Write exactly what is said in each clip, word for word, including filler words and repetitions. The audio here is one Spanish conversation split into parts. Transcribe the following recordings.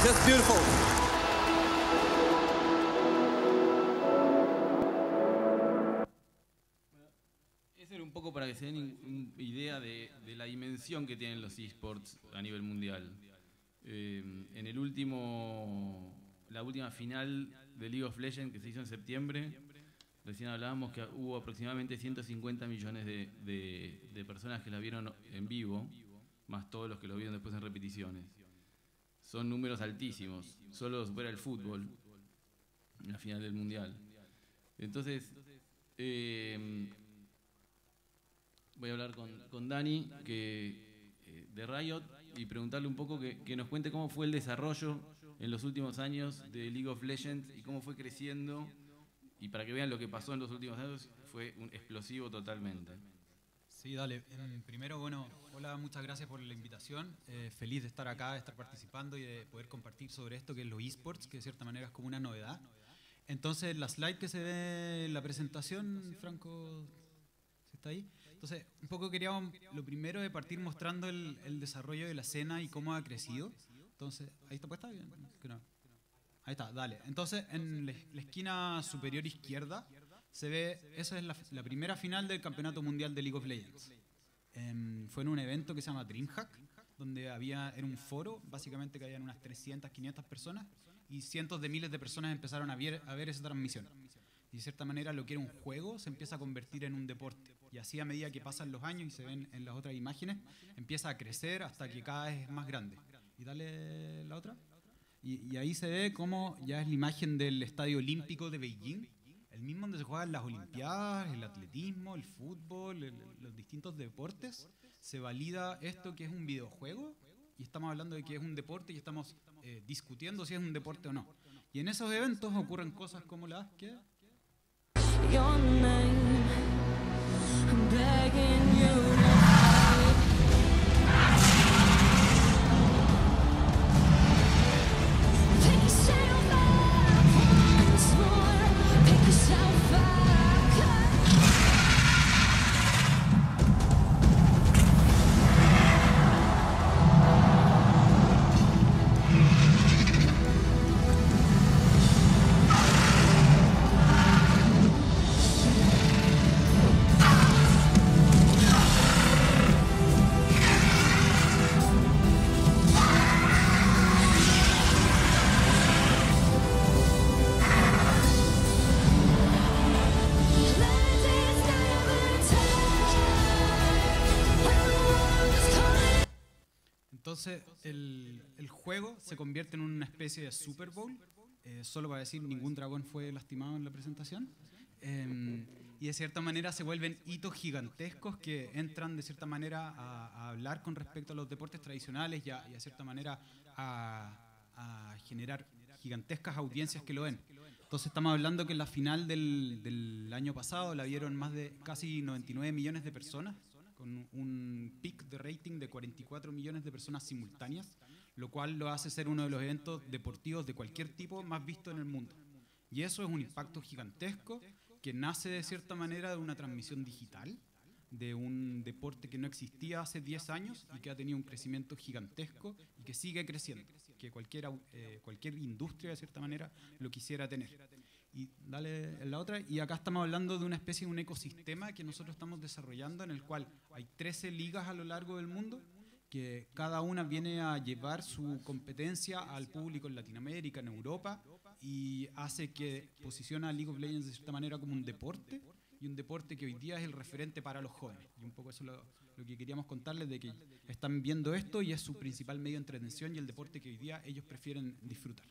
Just beautiful. Eso era un poco para que se den una idea de, de la dimensión que tienen los eSports a nivel mundial. Eh, en el último, la última final de League of Legends que se hizo en septiembre, recién hablábamos que hubo aproximadamente ciento cincuenta millones de, de, de personas que la vieron en vivo, más todos los que lo vieron después en repeticiones. Son números altísimos, solo supera el fútbol en la final del mundial. Entonces, eh, voy a hablar con, con Dani que, eh, de Riot y preguntarle un poco que, que nos cuente cómo fue el desarrollo en los últimos años de League of Legends y cómo fue creciendo, y para que vean lo que pasó en los últimos años, fue un explosivo totalmente. Sí, dale. Primero, bueno, hola, muchas gracias por la invitación. Eh, feliz de estar acá, de estar participando y de poder compartir sobre esto que es los eSports, que de cierta manera es como una novedad. Entonces, la slide que se ve en la presentación, Franco, ¿sí está ahí? Entonces, un poco queríamos, lo primero de partir mostrando el, el desarrollo de la escena y cómo ha crecido. Entonces, ¿ahí está puesta? Bien, que no. Ahí está, dale. Entonces, en la, la esquina superior izquierda se ve, esa es la, la primera final del Campeonato Mundial de League of Legends. Eh, fue en un evento que se llama DreamHack, donde había, era un foro, básicamente que habían unas trescientas, quinientas personas, y cientos de miles de personas empezaron a ver, a ver esa transmisión. Y de cierta manera lo que era un juego se empieza a convertir en un deporte. Y así a medida que pasan los años y se ven en las otras imágenes, empieza a crecer hasta que cada vez es más grande. Y dale la otra. Y, y ahí se ve cómo ya es la imagen del Estadio Olímpico de Beijing, el mismo donde se juegan las Olimpiadas, el atletismo, el fútbol, el, los distintos deportes. Se valida esto que es un videojuego y estamos hablando de que es un deporte y estamos eh, discutiendo si es un deporte o no. Y en esos eventos ocurren cosas como las que... Your name, I'm begging you. Pick yourself up once more. Pick yourself up. Entonces, el, el juego se convierte en una especie de Super Bowl, eh, solo para decir, ningún dragón fue lastimado en la presentación, eh, y de cierta manera se vuelven hitos gigantescos que entran de cierta manera a, a hablar con respecto a los deportes tradicionales y a, y a cierta manera a, a generar gigantescas audiencias que lo ven. Entonces estamos hablando que en la final del, del año pasado la vieron más de casi noventa y nueve millones de personas, con un pic de rating de cuarenta y cuatro millones de personas simultáneas, lo cual lo hace ser uno de los eventos deportivos de cualquier tipo más visto en el mundo. Y eso es un impacto gigantesco que nace de cierta manera de una transmisión digital, de un deporte que no existía hace diez años y que ha tenido un crecimiento gigantesco y que sigue creciendo, que cualquier, eh, cualquier industria de cierta manera lo quisiera tener. Y dale en la otra, y acá estamos hablando de una especie de un ecosistema que nosotros estamos desarrollando, en el cual hay trece ligas a lo largo del mundo, que cada una viene a llevar su competencia al público en Latinoamérica, en Europa, y hace que posiciona a League of Legends de cierta manera como un deporte, y un deporte que hoy día es el referente para los jóvenes. Y un poco eso es lo, lo que queríamos contarles, de que están viendo esto y es su principal medio de entretención y el deporte que hoy día ellos prefieren disfrutar.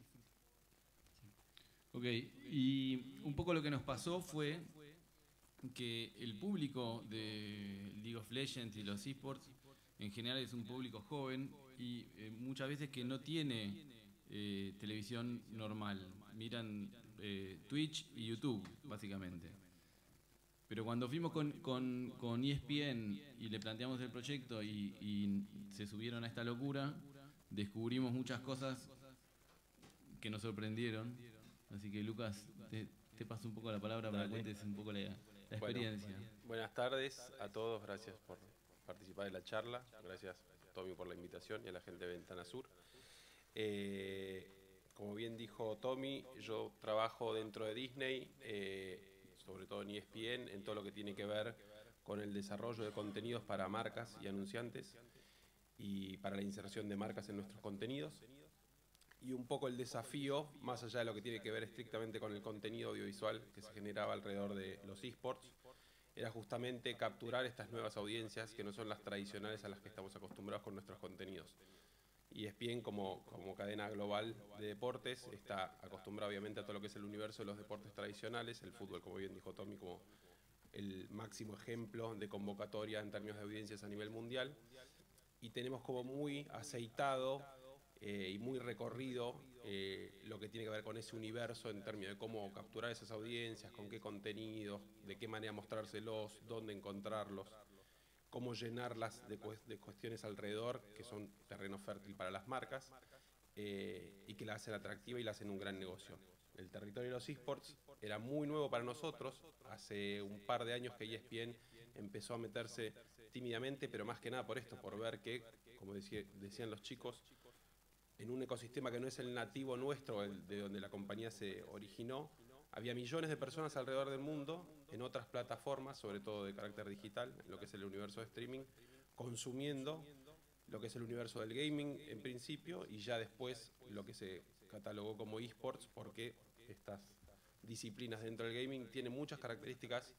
Ok, y un poco lo que nos pasó fue que el público de League of Legends y los eSports en general es un público joven y eh, muchas veces que no tiene eh, televisión normal, miran eh, Twitch y YouTube básicamente. Pero cuando fuimos con, con, con E S P N y le planteamos el proyecto y, y se subieron a esta locura, descubrimos muchas cosas que nos sorprendieron. Así que Lucas, te, te paso un poco la palabra para que cuentes un poco la, la experiencia. Bueno, buenas tardes a todos, gracias por participar de la charla, gracias Tommy por la invitación y a la gente de Ventana Sur. Eh, dijo Tommy, yo trabajo dentro de Disney, eh, sobre todo en E S P N, en todo lo que tiene que ver con el desarrollo de contenidos para marcas y anunciantes y para la inserción de marcas en nuestros contenidos. Y un poco el desafío, más allá de lo que tiene que ver estrictamente con el contenido audiovisual que se generaba alrededor de los eSports, era justamente capturar estas nuevas audiencias que no son las tradicionales a las que estamos acostumbrados con nuestros contenidos. E S P N como, como cadena global de deportes está acostumbrada obviamente a todo lo que es el universo de los deportes tradicionales, el fútbol, como bien dijo Tommy, como el máximo ejemplo de convocatoria en términos de audiencias a nivel mundial, y tenemos como muy aceitado eh, y muy recorrido eh, lo que tiene que ver con ese universo en términos de cómo capturar esas audiencias, con qué contenidos, de qué manera mostrárselos, dónde encontrarlos, cómo llenarlas de, cu de cuestiones alrededor que son terreno fértil para las marcas eh, y que la hacen atractiva y la hacen un gran negocio. El territorio de los eSports era muy nuevo para nosotros. Hace un par de años que E S P N empezó a meterse tímidamente, pero más que nada por esto, por ver que, como decía, decían los chicos, en un ecosistema que no es el nativo nuestro, el de donde la compañía se originó, había millones de personas alrededor del mundo, en otras plataformas, sobre todo de carácter digital, en lo que es el universo de streaming, consumiendo lo que es el universo del gaming en principio y ya después lo que se catalogó como eSports, porque estas disciplinas dentro del gaming tienen muchas características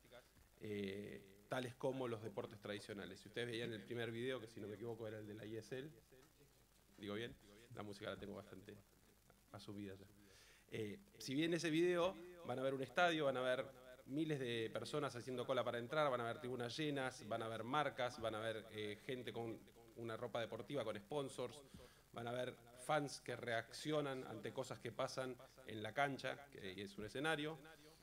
eh, tales como los deportes tradicionales. Si ustedes veían el primer video, que si no me equivoco era el de la E S L, digo bien, la música la tengo bastante asumida ya. Eh, si bien ese video van a ver un estadio, van a ver miles de personas haciendo cola para entrar, van a ver tribunas llenas, van a ver marcas, van a ver eh, gente con una ropa deportiva con sponsors, van a ver fans que reaccionan ante cosas que pasan en la cancha, que es un escenario.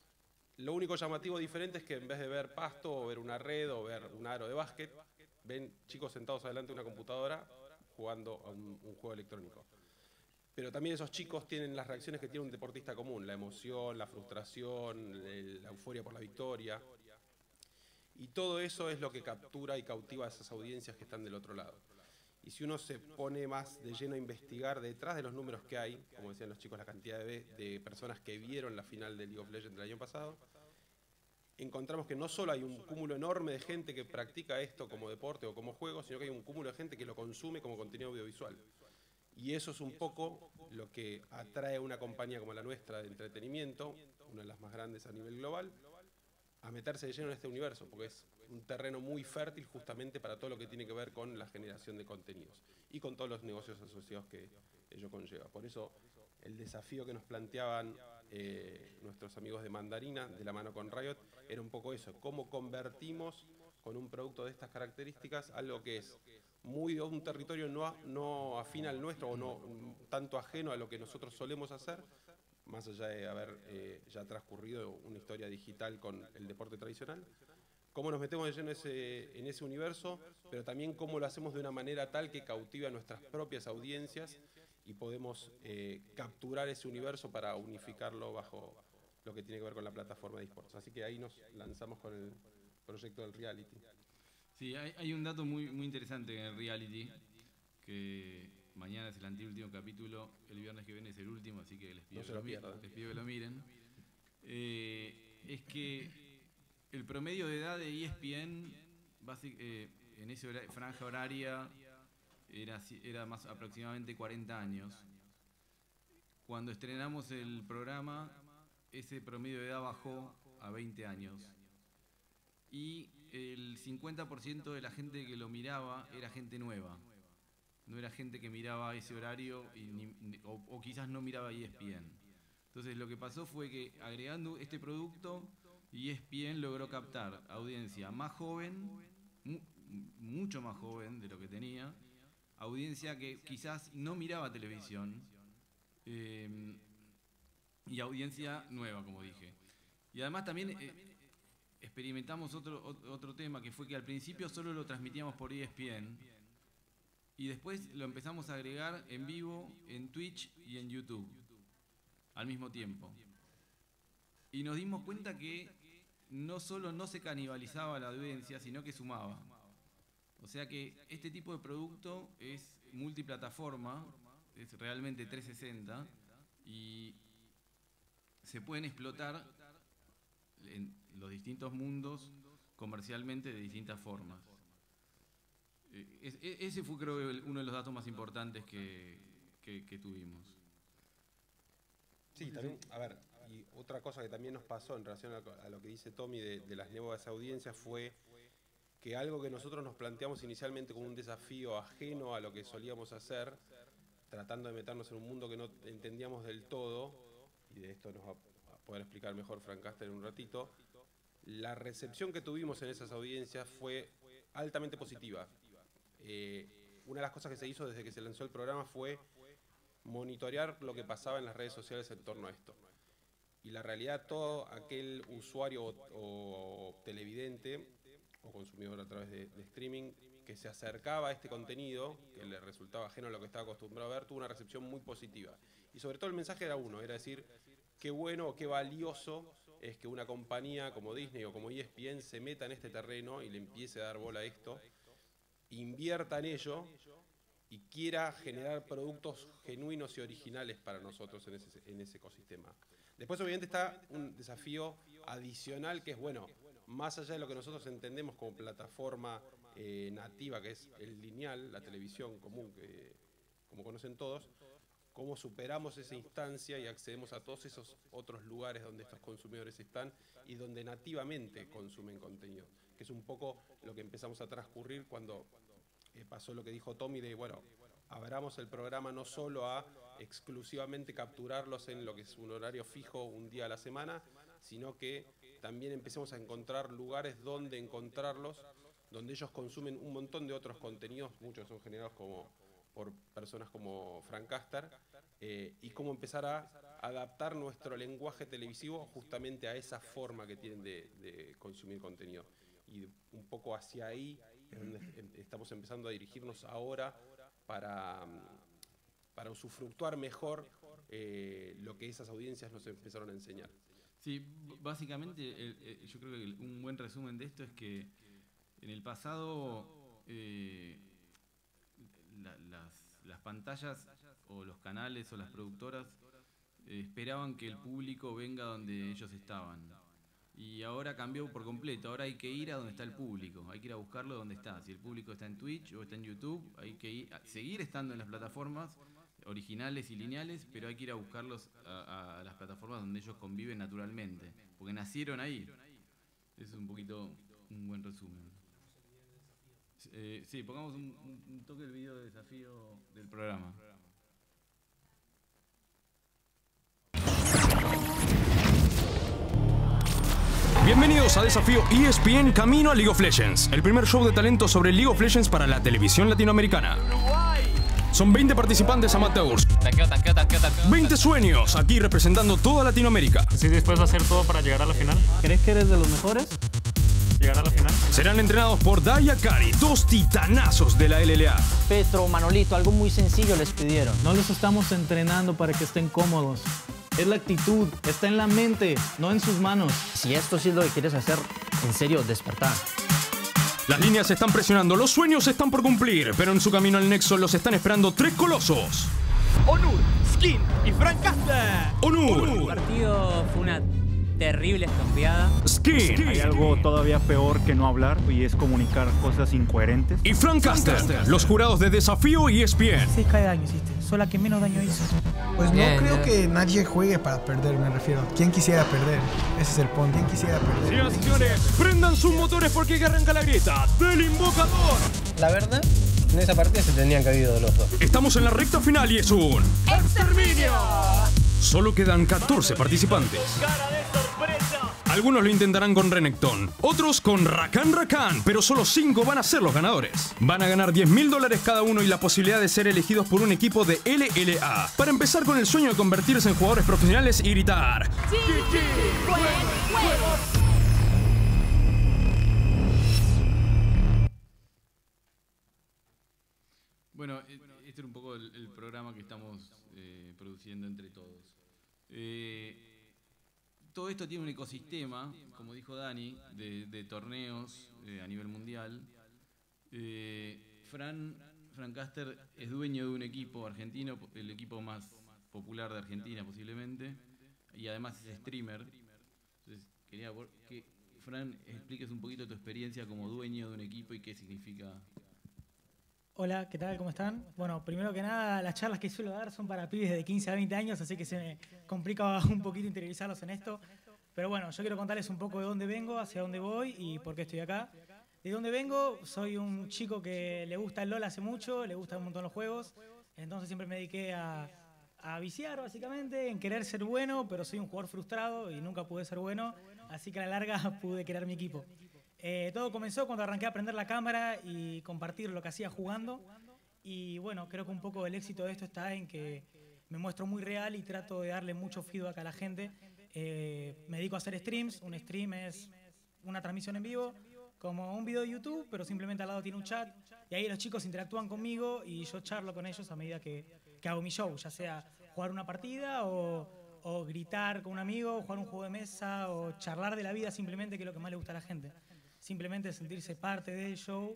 Lo único llamativo diferente es que en vez de ver pasto o ver una red o ver un aro de básquet, ven chicos sentados adelante de una computadora jugando a un, un juego electrónico. Pero también esos chicos tienen las reacciones que tiene un deportista común, la emoción, la frustración, el, la euforia por la victoria. Y todo eso es lo que captura y cautiva a esas audiencias que están del otro lado. Y si uno se pone más de lleno a investigar detrás de los números que hay, como decían los chicos, la cantidad de, de personas que vieron la final de League of Legends del año pasado, encontramos que no solo hay un cúmulo enorme de gente que practica esto como deporte o como juego, sino que hay un cúmulo de gente que lo consume como contenido audiovisual. Y eso es un poco lo que atrae a una compañía como la nuestra de entretenimiento, una de las más grandes a nivel global, a meterse de lleno en este universo, porque es un terreno muy fértil justamente para todo lo que tiene que ver con la generación de contenidos y con todos los negocios asociados que ello conlleva. Por eso el desafío que nos planteaban eh, nuestros amigos de Mandarina, de la mano con Riot, era un poco eso, cómo convertimos con un producto de estas características algo que es muy de un territorio no, no afín al nuestro o no tanto ajeno a lo que nosotros solemos hacer, más allá de haber eh, ya transcurrido una historia digital con el deporte tradicional, cómo nos metemos de lleno en ese, en ese universo, pero también cómo lo hacemos de una manera tal que cautive a nuestras propias audiencias y podemos eh, capturar ese universo para unificarlo bajo lo que tiene que ver con la plataforma de eSports. Así que ahí nos lanzamos con el proyecto del reality. Sí, hay, hay un dato muy, muy interesante en el reality, que mañana es el anteúltimo capítulo, el viernes que viene es el último, así que les pido, No se que, lo lo mi- pierdan. les pido que lo miren. Eh, es que el promedio de edad de E S P N, basic- eh, en esa hora- franja horaria, era, si- era más aproximadamente cuarenta años. Cuando estrenamos el programa, ese promedio de edad bajó a veinte años. Y el cincuenta por ciento de la gente que lo miraba era gente nueva. No era gente que miraba ese horario y ni- ni- o, o quizás no miraba E S P N. Entonces lo que pasó fue que agregando este producto, E S P N logró captar audiencia más joven, mu- mucho más joven de lo que tenía, audiencia que quizás no miraba televisión, eh, y audiencia nueva, como dije. Y además también eh, experimentamos otro, ot- otro tema, que fue que al principio solo lo transmitíamos por E S P N y después lo empezamos a agregar en vivo en Twitch y en YouTube al mismo tiempo. Y nos dimos cuenta que no solo no se canibalizaba la audiencia, sino que sumaba. O sea que este tipo de producto es multiplataforma, es realmente trescientos sesenta y se pueden explotar en los distintos mundos comercialmente de distintas formas. Eh, es, ese fue, creo, el, uno de los datos más importantes que, que, que tuvimos. Sí, también, a ver, y otra cosa que también nos pasó en relación a, a lo que dice Tommy de, de las nuevas audiencias fue que algo que nosotros nos planteamos inicialmente como un desafío ajeno a lo que solíamos hacer, tratando de meternos en un mundo que no entendíamos del todo, y de esto nos va a poder explicar mejor Frank Caster en un ratito, la recepción que tuvimos en esas audiencias fue altamente positiva. Eh, una de las cosas que se hizo desde que se lanzó el programa fue monitorear lo que pasaba en las redes sociales en torno a esto. Y la realidad, todo aquel usuario o, o televidente o consumidor a través de, de streaming que se acercaba a este contenido, que le resultaba ajeno a lo que estaba acostumbrado a ver, tuvo una recepción muy positiva. Y sobre todo el mensaje era uno, era decir, qué bueno o qué valioso es que una compañía como Disney o como E S P N se meta en este terreno y le empiece a dar bola a esto, invierta en ello y quiera generar productos genuinos y originales para nosotros en ese, en ese ecosistema. Después, obviamente, está un desafío adicional que es, bueno, más allá de lo que nosotros entendemos como plataforma eh, nativa, que es el lineal, la televisión común, que como conocen todos, cómo superamos esa instancia y accedemos a todos esos otros lugares donde estos consumidores están y donde nativamente consumen contenido, que es un poco lo que empezamos a transcurrir cuando eh, pasó lo que dijo Tommy de, bueno, abramos el programa no solo a exclusivamente capturarlos en lo que es un horario fijo un día a la semana, sino que también empecemos a encontrar lugares donde encontrarlos, donde ellos consumen un montón de otros contenidos, muchos son generados como por personas como Frank Caster, eh, y cómo empezar a adaptar nuestro lenguaje televisivo justamente a esa forma que tienen de, de consumir contenido. Y un poco hacia ahí es donde estamos empezando a dirigirnos ahora para, para usufructuar mejor eh, lo que esas audiencias nos empezaron a enseñar. Sí, básicamente el, el, yo creo que el, un buen resumen de esto es que en el pasado eh, la, las, las pantallas o los canales o las productoras eh, esperaban que el público venga donde ellos estaban. Y ahora cambió por completo, ahora hay que ir a donde está el público, hay que ir a buscarlo donde está. Si el público está en Twitch o está en YouTube, hay que ir, seguir estando en las plataformas originales y lineales, pero hay que ir a buscarlos a, a las plataformas donde ellos conviven naturalmente, porque nacieron ahí. Es un poquito un buen resumen. Eh, sí, pongamos un, un toque del video de desafío del programa. Bienvenidos a Desafío E S P N Camino a League of Legends, el primer show de talento sobre League of Legends para la televisión latinoamericana. Son veinte participantes amateurs, Tanqueo, tanqueo, tanqueo, tanqueo. veinte sueños, aquí representando toda Latinoamérica. ¿Estás dispuesto a hacer todo para llegar a la final? ¿Crees que eres de los mejores? ¿Llegar a la final? Serán entrenados por Dai y Akari, dos titanazos de la L L A. Petro, Manolito, algo muy sencillo les pidieron. No los estamos entrenando para que estén cómodos. Es la actitud, está en la mente, no en sus manos. Si esto sí es lo que quieres hacer, en serio, despertar. Las líneas se están presionando, los sueños están por cumplir, pero en su camino al Nexo los están esperando tres colosos. Onur, Skin y Frank Caster. Onur, El partido fue una terrible estampeada. Skin Hay algo todavía peor que no hablar y es comunicar cosas incoherentes. y Frank Caster, los jurados de Desafío E S P N. seis K de daño hiciste, soy la que menos daño hizo. Pues no Bien, creo bien. que nadie juegue para perder, me refiero. ¿Quién quisiera perder? Ese es el punto. ¿Quién quisiera perder? Señoras y señores, prendan sus motores porque aquí arranca la grieta del invocador. La verdad, en esa partida se tenían que haber ido de los dos. Estamos en la recta final y es un ¡Exterminio! Solo quedan catorce participantes. ¡Cara de sorpresa! Algunos lo intentarán con Renekton, otros con Rakan Rakan, pero solo cinco van a ser los ganadores. Van a ganar diez mil dólares cada uno y la posibilidad de ser elegidos por un equipo de L L A. Para empezar con el sueño de convertirse en jugadores profesionales y gritar ¡G G! ¡Buen juego! Bueno, e- este era un poco el, el programa que estamos eh, produciendo entre todos. Eh, todo esto tiene un ecosistema, como dijo Dani, de, de torneos eh, a nivel mundial. Eh, Fran, Frank Caster es dueño de un equipo argentino, el equipo más popular de Argentina posiblemente, y además es streamer. Entonces, quería que Fran expliques un poquito tu experiencia como dueño de un equipo y qué significa. Hola, ¿qué tal? ¿Cómo están? Bueno, primero que nada, las charlas que suelo dar son para pibes de quince a veinte años, así que se me complica un poquito interiorizarlos en esto. Pero bueno, yo quiero contarles un poco de dónde vengo, hacia dónde voy y por qué estoy acá. De dónde vengo, soy un chico que le gusta el LOL hace mucho, le gustan un montón los juegos, entonces siempre me dediqué a, a viciar básicamente, en querer ser bueno, pero soy un jugador frustrado y nunca pude ser bueno, así que a la larga pude crear mi equipo. Eh, todo comenzó cuando arranqué a aprender la cámara y compartir lo que hacía jugando. Y bueno, creo que un poco el éxito de esto está en que me muestro muy real y trato de darle mucho feedback a la gente. Eh, me dedico a hacer streams. Un stream es una transmisión en vivo, como un video de YouTube, pero simplemente al lado tiene un chat. Y ahí los chicos interactúan conmigo y yo charlo con ellos a medida que, que hago mi show, ya sea jugar una partida o, o gritar con un amigo, jugar un juego de mesa o charlar de la vida simplemente, que es lo que más le gusta a la gente. Simplemente sentirse parte del show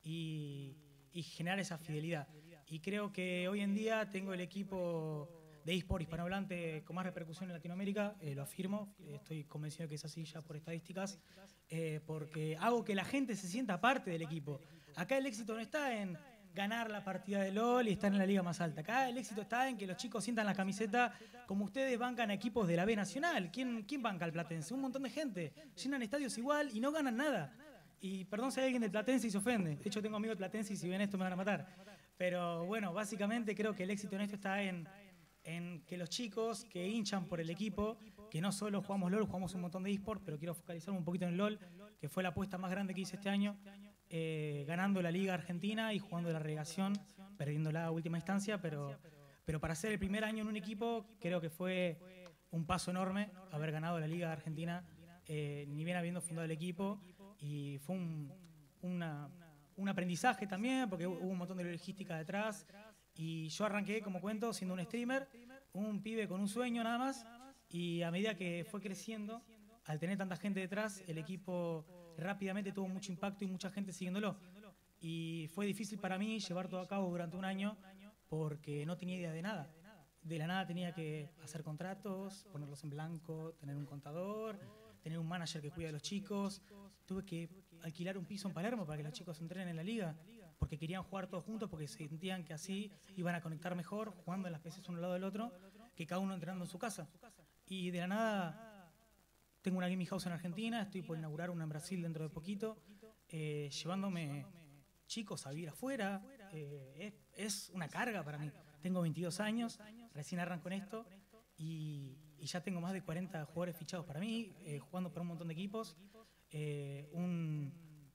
y, y generar esa fidelidad. Y creo que hoy en día tengo el equipo de eSport hispanohablante con más repercusión en Latinoamérica, eh, lo afirmo, estoy convencido que es así ya por estadísticas, eh, porque hago que la gente se sienta parte del equipo. Acá el éxito no está en ganar la partida de LOL y estar en la liga más alta. Acá el éxito está en que los chicos sientan la camiseta como ustedes bancan a equipos de la B Nacional. ¿Quién, quién banca al Platense? Un montón de gente. Llenan estadios igual y no ganan nada. Y perdón si hay alguien del Platense y se ofende. De hecho, tengo amigos del Platense y si ven esto me van a matar. Pero bueno, básicamente creo que el éxito en esto está en, en que los chicos que hinchan por el equipo, que no solo jugamos LOL, jugamos un montón de eSports, pero quiero focalizarme un poquito en LOL, que fue la apuesta más grande que hice este año. Eh, ganando la Liga Argentina y jugando la relegación, perdiendo la última instancia, pero, pero para ser el primer año en un equipo creo que fue un paso enorme haber ganado la Liga Argentina, eh, ni bien habiendo fundado el equipo, y fue un, una, un aprendizaje también, porque hubo un montón de logística detrás, y yo arranqué, como cuento, siendo un streamer, un pibe con un sueño nada más, y a medida que fue creciendo, al tener tanta gente detrás, el equipo rápidamente tuvo mucho impacto y mucha gente siguiéndolo. Y fue difícil para mí llevar todo a cabo durante un año porque no tenía idea de nada. De la nada tenía que hacer contratos, ponerlos en blanco, tener un contador, tener un manager que cuida de los chicos. Tuve que alquilar un piso en Palermo para que los chicos entrenen en la liga, porque querían jugar todos juntos, porque sentían que así iban a conectar mejor, jugando en las P Cs uno al lado del otro, que cada uno entrenando en su casa. Y de la nada tengo una gaming house en Argentina, estoy por inaugurar una en Brasil dentro de poquito, eh, llevándome chicos a vivir afuera. Eh, es, es una carga para mí. Tengo veintidós años, recién arranco en esto y, y ya tengo más de cuarenta jugadores fichados para mí, eh, jugando para un montón de equipos. Eh, un,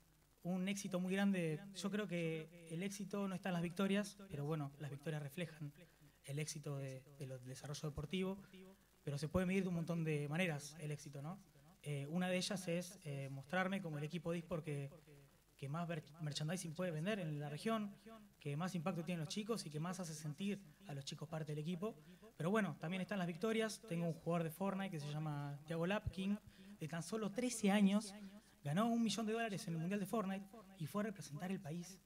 un éxito muy grande. Yo creo que el éxito no está en las victorias, pero bueno, las victorias reflejan el éxito de, de lo, del desarrollo deportivo. Pero se puede medir de un montón de maneras el éxito, ¿no? Eh, una de ellas es eh, mostrarme como el equipo de eSport que, que más merchandising puede vender en la región, que más impacto tienen los chicos y que más hace sentir a los chicos parte del equipo. Pero bueno, también están las victorias. Tengo un jugador de Fortnite que se llama Thiago Lapkin, de tan solo trece años, ganó un millón de dólares en el Mundial de Fortnite y fue a representar el país.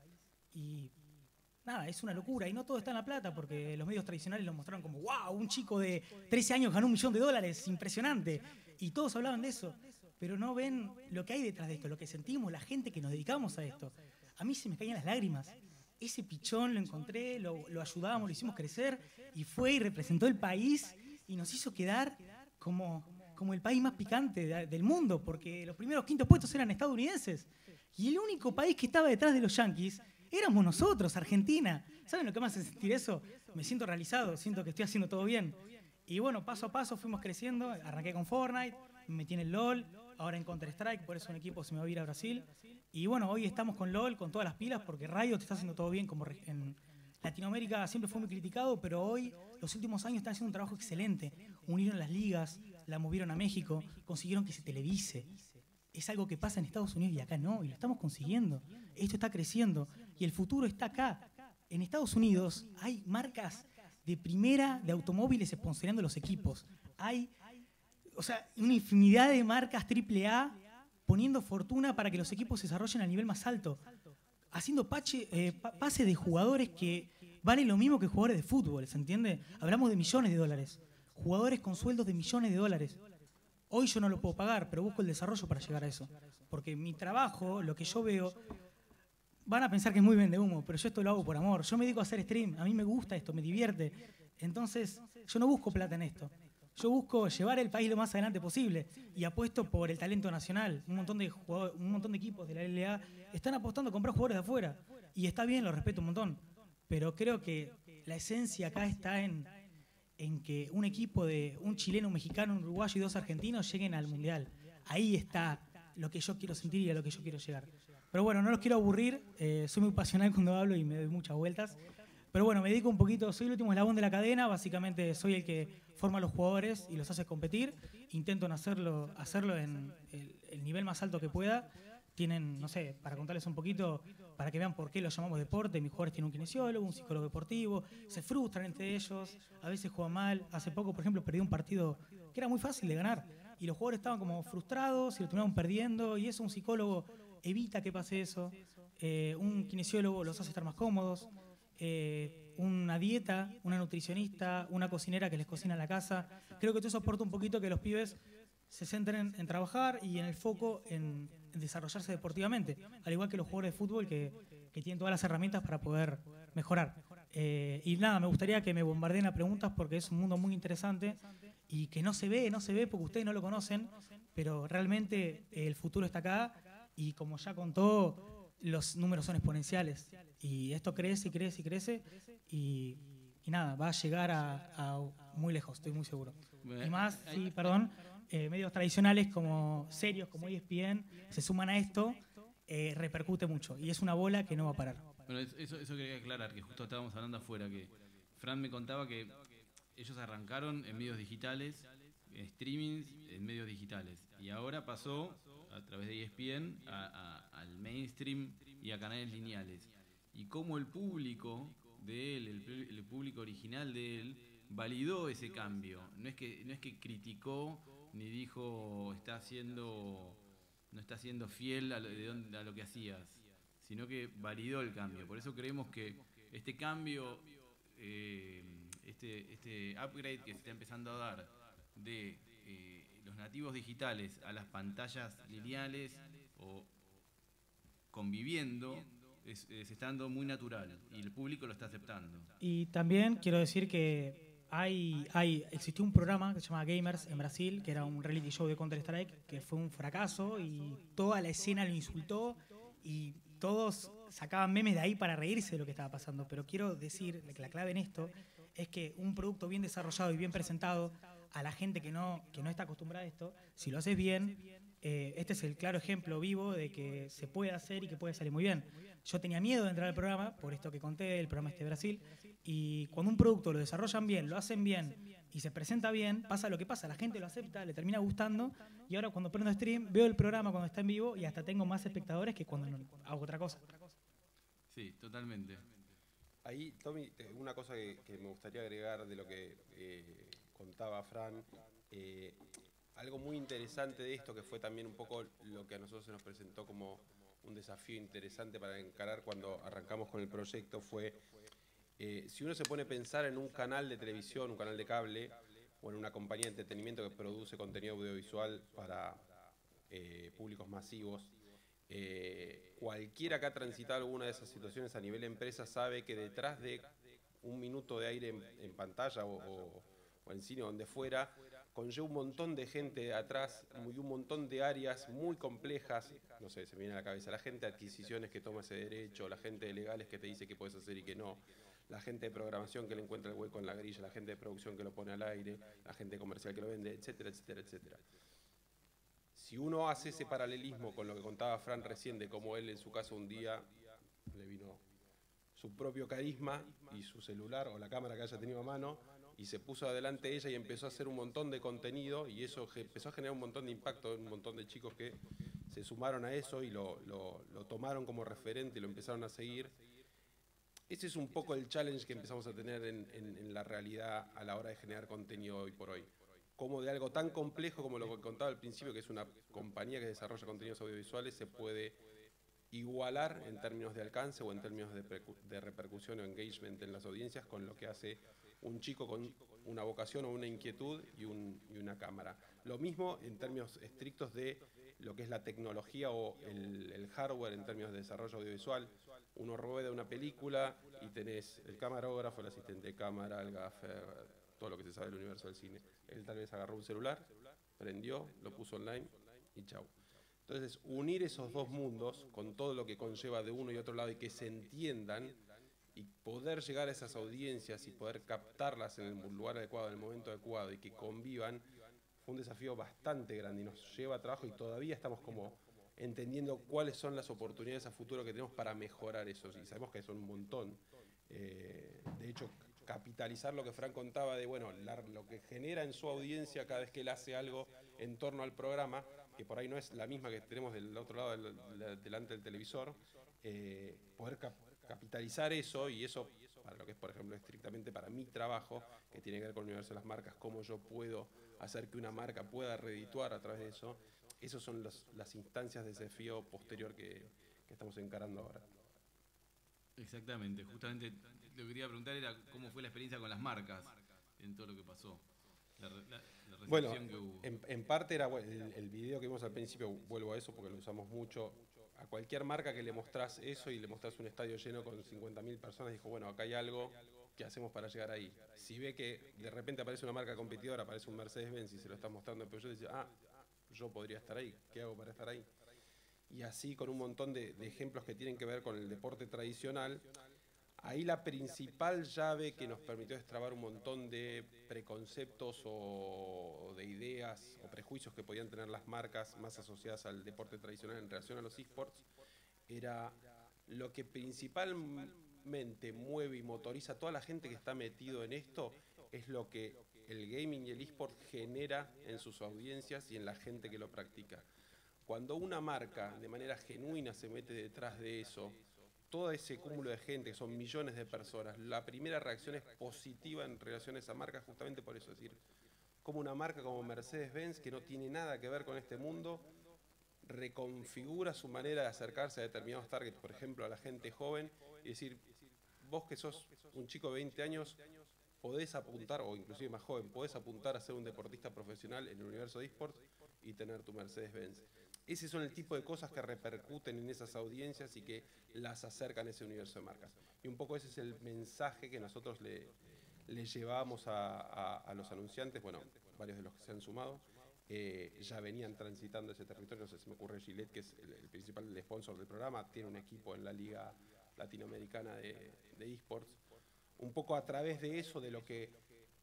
Y nada, es una locura. Y no todo está en la plata, porque los medios tradicionales lo mostraron como wow, un chico de trece años ganó un millón de dólares, impresionante. Y todos hablaban de eso, pero no ven lo que hay detrás de esto, lo que sentimos, la gente que nos dedicamos a esto. A mí se me caían las lágrimas. Ese pichón lo encontré, lo, lo ayudamos, lo hicimos crecer y fue y representó el país y nos hizo quedar como, como el país más picante de, del mundo, porque los primeros quintos puestos eran estadounidenses. Y el único país que estaba detrás de los Yankees éramos nosotros, Argentina. ¿Saben lo que me hace sentir eso? Me siento realizado, siento que estoy haciendo todo bien. Y bueno, paso a paso fuimos creciendo. Arranqué con Fortnite, me metí en el LOL, ahora en Counter-Strike, por eso un equipo se me va a ir a Brasil. Y bueno, hoy estamos con LOL, con todas las pilas, porque Riot está haciendo todo bien. Como en Latinoamérica siempre fue muy criticado, pero hoy, los últimos años, están haciendo un trabajo excelente. Unieron las ligas, la movieron a México, consiguieron que se televise. Es algo que pasa en Estados Unidos y acá no, y lo estamos consiguiendo. Esto está creciendo y el futuro está acá. En Estados Unidos hay marcas de primera de automóviles sponsoreando los equipos. Hay, o sea, una infinidad de marcas triple A poniendo fortuna para que los equipos se desarrollen a nivel más alto, haciendo pache, eh, pa pases de jugadores que valen lo mismo que jugadores de fútbol, ¿se entiende? Hablamos de millones de dólares. jugadores con sueldos de millones de dólares. Hoy yo no lo puedo pagar, pero busco el desarrollo para llegar a eso. Porque mi trabajo, lo que yo veo, van a pensar que es muy vende humo, pero yo esto lo hago por amor. Yo me dedico a hacer stream, a mí me gusta esto, me divierte. Entonces, yo no busco plata en esto. Yo busco llevar el país lo más adelante posible y apuesto por el talento nacional. Un montón de jugadores, un montón de equipos de la L A están apostando a comprar jugadores de afuera. Y está bien, lo respeto un montón. Pero creo que la esencia acá está en, en que un equipo de un chileno, un mexicano, un uruguayo y dos argentinos lleguen al Mundial. Ahí está lo que yo quiero sentir y a lo que yo quiero llegar. Pero bueno, no los quiero aburrir. Eh, soy muy pasional cuando hablo y me doy muchas vueltas. Pero bueno, me dedico un poquito, soy el último eslabón de la cadena, básicamente soy el que forma a los jugadores y los hace competir. Intento en hacerlo, hacerlo en el, el nivel más alto que pueda. Tienen, no sé, para contarles un poquito, para que vean por qué lo llamamos deporte, mis jugadores tienen un kinesiólogo, un psicólogo deportivo, se frustran entre ellos, a veces juegan mal. Hace poco, por ejemplo, perdí un partido que era muy fácil de ganar y los jugadores estaban como frustrados y lo terminaban perdiendo y eso un psicólogo evita que pase eso. Eh, un kinesiólogo los hace estar más cómodos. Eh, una dieta, una nutricionista, una cocinera que les cocina en la casa. Creo que todo eso aporta un poquito que los pibes se centren en trabajar y en el foco en, en desarrollarse deportivamente, al igual que los jugadores de fútbol que, que tienen todas las herramientas para poder mejorar. Eh, y nada, me gustaría que me bombardeen a preguntas porque es un mundo muy interesante y que no se ve, no se ve porque ustedes no lo conocen, pero realmente el futuro está acá y como ya contó, los números son exponenciales y esto crece y crece y crece y, y nada, va a llegar a, a muy lejos, estoy muy seguro. Y más, sí, perdón, eh, medios tradicionales como serios, como E S P N, se suman a esto, eh, repercute mucho y es una bola que no va a parar. Bueno, eso, eso quería aclarar, que justo estábamos hablando afuera, que Fran me contaba que ellos arrancaron en medios digitales, en streamings, en medios digitales, y ahora pasó a través de E S P N a, a, al mainstream y a canales lineales. Y cómo el público de él, el, el público original de él, validó ese cambio. No es que, no es que criticó ni dijo está haciendo, no está siendo fiel a lo, de dónde, a lo que hacías, sino que validó el cambio. Por eso creemos que este cambio, eh, este, este upgrade que se está empezando a dar de eh, los nativos digitales a las pantallas lineales o conviviendo, es, eh, se está dando muy natural y el público lo está aceptando. Y también quiero decir que hay, hay existió un programa que se llama Gamers en Brasil, que era un reality show de Counter-Strike, que fue un fracaso y toda la escena lo insultó y todos sacaban memes de ahí para reírse de lo que estaba pasando. Pero quiero decir que la clave en esto es que un producto bien desarrollado y bien presentado a la gente que no, que no está acostumbrada a esto, si lo haces bien, eh, este es el claro ejemplo vivo de que se puede hacer y que puede salir muy bien. Yo tenía miedo de entrar al programa, por esto que conté, el programa este de Brasil, y cuando un producto lo desarrollan bien, lo hacen bien y se presenta bien, pasa lo que pasa, la gente lo acepta, le termina gustando, y ahora cuando prendo stream, veo el programa cuando está en vivo y hasta tengo más espectadores que cuando no, hago otra cosa. Sí, totalmente. Ahí, Tommy, una cosa que, que me gustaría agregar de lo que eh, contaba Fran, eh, algo muy interesante de esto, que fue también un poco lo que a nosotros se nos presentó como un desafío interesante para encarar cuando arrancamos con el proyecto, fue eh, si uno se pone a pensar en un canal de televisión, un canal de cable, o en una compañía de entretenimiento que produce contenido audiovisual para eh, públicos masivos, eh, cualquiera que ha transitado alguna de esas situaciones a nivel empresa sabe que detrás de un minuto de aire en, en pantalla o, o, o en cine o donde fuera, conlleva un montón de gente atrás y un montón de áreas muy complejas. No sé, se me viene a la cabeza la gente de adquisiciones que toma ese derecho, la gente de legales que te dice qué puedes hacer y qué no, la gente de programación que le encuentra el hueco en la grilla, la gente de producción que lo pone al aire, la gente comercial que lo vende, etcétera, etcétera, etcétera. Si uno hace ese paralelismo con lo que contaba Fran recién de cómo él en su casa un día le vino su propio carisma y su celular o la cámara que haya tenido a mano y se puso adelante ella y empezó a hacer un montón de contenido y eso empezó a generar un montón de impacto en un montón de chicos que se sumaron a eso y lo, lo, lo tomaron como referente y lo empezaron a seguir. Ese es un poco el challenge que empezamos a tener en, en, en la realidad a la hora de generar contenido hoy por hoy. Cómo de algo tan complejo como lo que contaba al principio, que es una compañía que desarrolla contenidos audiovisuales, se puede igualar en términos de alcance o en términos de, de repercusión o engagement en las audiencias con lo que hace un chico con una vocación o una inquietud y, un, y una cámara. Lo mismo en términos estrictos de lo que es la tecnología o el, el hardware en términos de desarrollo audiovisual. Uno rueda una película y tenés el camarógrafo, el asistente de cámara, el gaffer, todo lo que se sabe del universo del cine. Él tal vez agarró un celular, prendió, lo puso online y chau. Entonces, unir esos dos mundos con todo lo que conlleva de uno y otro lado y que se entiendan y poder llegar a esas audiencias y poder captarlas en el lugar adecuado, en el momento adecuado y que convivan, fue un desafío bastante grande y nos lleva trabajo y todavía estamos como entendiendo cuáles son las oportunidades a futuro que tenemos para mejorar eso. Y sabemos que son un montón. Eh, de hecho, capitalizar lo que Fran contaba de, bueno, la, lo que genera en su audiencia cada vez que él hace algo en torno al programa, que por ahí no es la misma que tenemos del otro lado, del, del, delante del televisor, eh, poder cap capitalizar eso, y eso para lo que es, por ejemplo, estrictamente para mi trabajo, que tiene que ver con el universo de las marcas, cómo yo puedo hacer que una marca pueda redituar a través de eso, esas son los, las instancias de desafío posterior que, que estamos encarando ahora. Exactamente, justamente lo que quería preguntar era cómo fue la experiencia con las marcas en todo lo que pasó, la, la, la recepción bueno, que hubo. En, en parte era bueno, el, el video que vimos al principio, vuelvo a eso porque lo usamos mucho. A cualquier marca que le mostrás eso y le mostrás un estadio lleno con cincuenta mil personas, dijo, bueno, acá hay algo que hacemos para llegar ahí. Si ve que de repente aparece una marca competidora, aparece un Mercedes-Benz y se lo está mostrando, pero yo decía, ah, yo podría estar ahí, ¿qué hago para estar ahí? Y así con un montón de, de ejemplos que tienen que ver con el deporte tradicional. Ahí la principal llave que nos permitió destrabar un montón de preconceptos o de ideas o prejuicios que podían tener las marcas más asociadas al deporte tradicional en relación a los esports era lo que principalmente mueve y motoriza a toda la gente que está metido en esto, es lo que el gaming y el esport genera en sus audiencias y en la gente que lo practica. Cuando una marca de manera genuina se mete detrás de eso, todo ese cúmulo de gente, que son millones de personas, la primera reacción es positiva en relación a esa marca, justamente por eso. Es decir, como una marca como Mercedes-Benz, que no tiene nada que ver con este mundo, reconfigura su manera de acercarse a determinados targets, por ejemplo, a la gente joven, y decir, vos que sos un chico de veinte años, podés apuntar, o inclusive más joven, podés apuntar a ser un deportista profesional en el universo de esports y tener tu Mercedes-Benz. Ese son el tipo de cosas que repercuten en esas audiencias y que las acercan a ese universo de marcas. Y un poco ese es el mensaje que nosotros le, le llevamos a, a, a los anunciantes, bueno, varios de los que se han sumado, eh, ya venían transitando ese territorio. No sé si me ocurre Gillette, que es el, el principal sponsor del programa, tiene un equipo en la Liga Latinoamericana de, de eSports. Un poco a través de eso, de lo que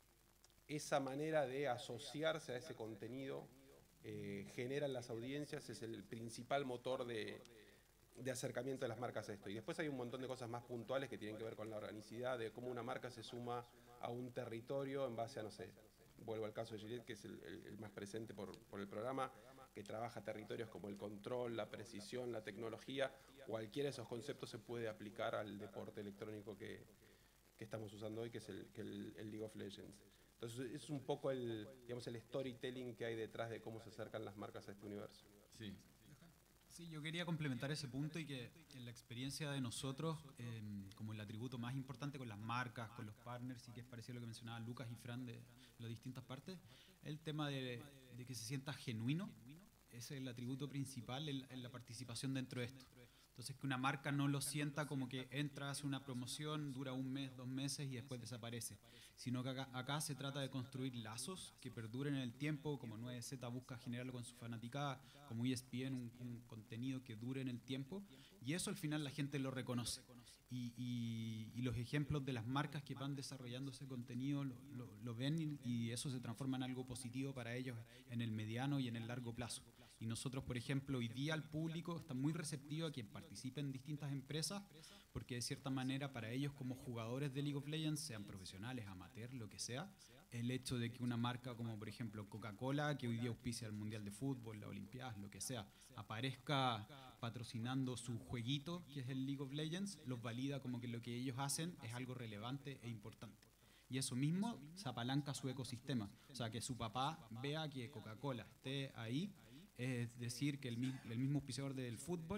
esa manera de asociarse a ese contenido Eh, generan las audiencias, es el principal motor de, de acercamiento de las marcas a esto. Y después hay un montón de cosas más puntuales que tienen que ver con la organicidad, de cómo una marca se suma a un territorio en base a, no sé, vuelvo al caso de Gillette, que es el, el, el más presente por, por el programa, que trabaja territorios como el control, la precisión, la tecnología. Cualquiera de esos conceptos se puede aplicar al deporte electrónico que, que estamos usando hoy, que es el, que el, el League of Legends. Entonces es un poco el, digamos, el storytelling que hay detrás de cómo se acercan las marcas a este universo. Sí. Sí, yo quería complementar ese punto y que en la experiencia de nosotros, eh, como el atributo más importante con las marcas, con los partners, y que es parecido a lo que mencionaban Lucas y Fran de las distintas partes, el tema de, de que se sienta genuino, ese es el atributo principal en, en la participación dentro de esto. Entonces, que una marca no lo sienta como que entra, hace una promoción, dura un mes, dos meses y después desaparece. Sino que acá, acá se trata de construir lazos que perduren en el tiempo, como nueve Z busca generarlo con su fanaticada, como E S P N, un, un contenido que dure en el tiempo. Y eso al final la gente lo reconoce. Y, y, y los ejemplos de las marcas que van desarrollando ese contenido lo, lo, lo ven y, y eso se transforma en algo positivo para ellos en el mediano y en el largo plazo. Y nosotros, por ejemplo, hoy día el público está muy receptivo a quien participe en distintas empresas, porque de cierta manera para ellos como jugadores de League of Legends, sean profesionales, amateurs, lo que sea, el hecho de que una marca como por ejemplo Coca-Cola, que hoy día auspicia el Mundial de Fútbol, las Olimpiadas, lo que sea, aparezca patrocinando su jueguito, que es el League of Legends, los valida como que lo que ellos hacen es algo relevante e importante. Y eso mismo se apalanca su ecosistema. O sea, que su papá vea que Coca-Cola esté ahí, es decir, que el, el mismo auspiciador del fútbol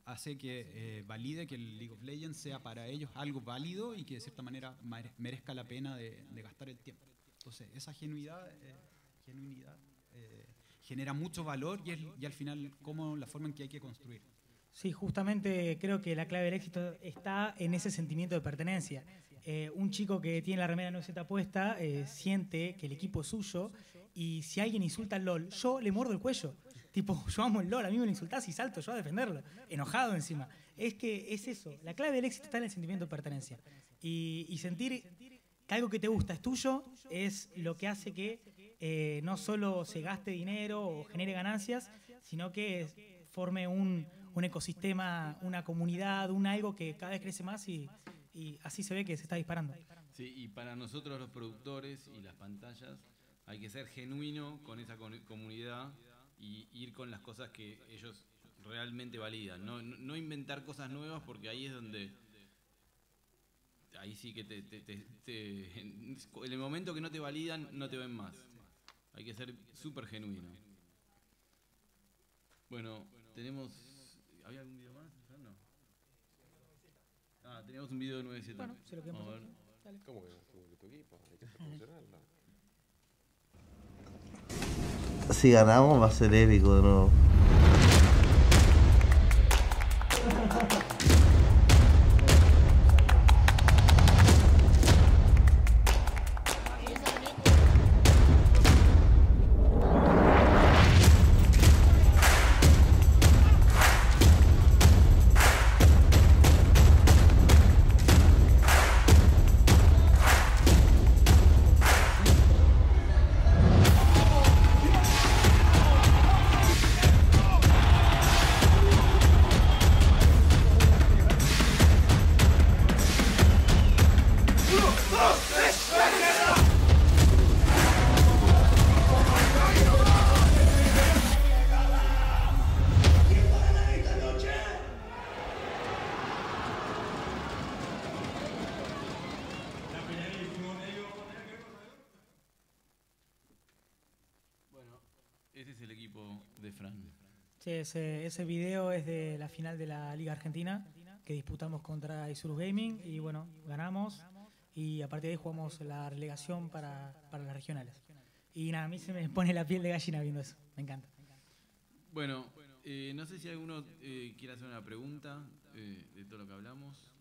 hace que eh, valide que el League of Legends sea para ellos algo válido y que de cierta manera mere- merezca la pena de, de gastar el tiempo. Entonces, esa genuidad, eh, genuinidad eh, genera mucho valor y, es, y al final como la forma en que hay que construir. Sí, justamente creo que la clave del éxito está en ese sentimiento de pertenencia. Eh, un chico que tiene la remera nueve Z puesta eh, siente que el equipo es suyo y si alguien insulta al LOL, yo le muerdo el cuello. Tipo, yo amo el LOL, a mí me lo insultás y salto yo a defenderlo, enojado encima. Es que es eso, la clave del éxito está en el sentimiento de pertenencia. Y, y sentir que algo que te gusta es tuyo es lo que hace que eh, no solo se gaste dinero o genere ganancias, sino que forme un, un ecosistema, una comunidad, un algo que cada vez crece más y, y así se ve que se está disparando. Sí, y para nosotros los productores y las pantallas hay que ser genuino con esa con- comunidad y ir con las cosas que ellos realmente validan. No, no, no inventar cosas nuevas porque ahí es donde... Ahí sí que te, te- te- te- en el momento que no te validan, no te ven más. Hay que ser súper genuino. Bueno, tenemos... ¿Había algún video más? No. Ah, teníamos un video de nueve siete. Bueno, se lo quedamos Vamos a ver. aquí. Dale. ¿Cómo que como que tu equipo? Hay que hacer funcionar. Si ganamos va a ser épico de nuevo. Bueno, ese es el equipo de Fran. Sí, ese, ese video es de la final de la Liga Argentina que disputamos contra Isurus Gaming y bueno, ganamos y a partir de ahí jugamos la relegación para, para las regionales. Y nada, a mí se me pone la piel de gallina viendo eso, me encanta. Bueno, eh, no sé si alguno eh, quiere hacer una pregunta eh, de todo lo que hablamos.